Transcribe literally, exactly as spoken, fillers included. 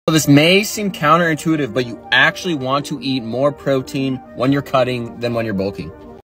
So this may seem counterintuitive, but you actually want to eat more protein when you're cutting than when you're bulking.